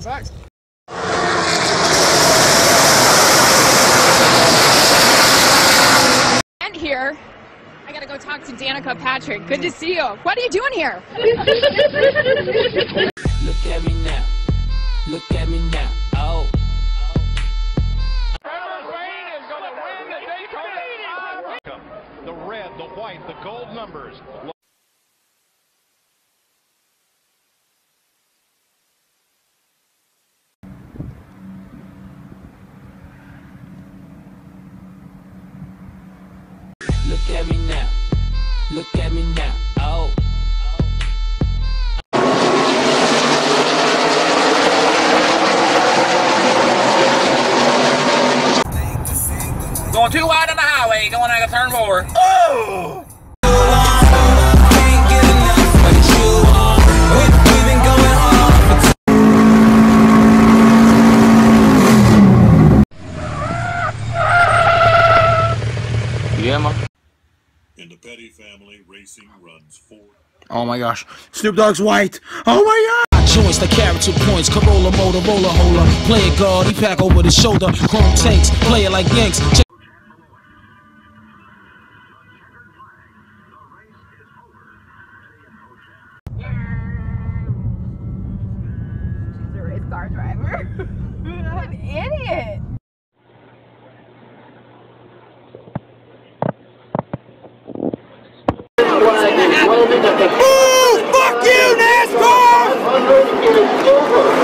Facts. And here, I gotta go talk to Danica Patrick. Good to see you. What are you doing here? Look at me now. Look at me now. Oh. The red, the white, the gold numbers. Look at me now. Look at me now. Oh. Going too wide on the highway, going like a turn 4. Oh! Yeah, man. In the Petty family, racing runs 4. Oh my gosh. Snoop Dogg's white. Oh my god. Joints, the character points, Corolla, Motorola, holder. Play it guard, he pack over the shoulder. Chrome tanks, play it like Yanks. She's a race car driver. An idiot. Fuck you, NASCAR!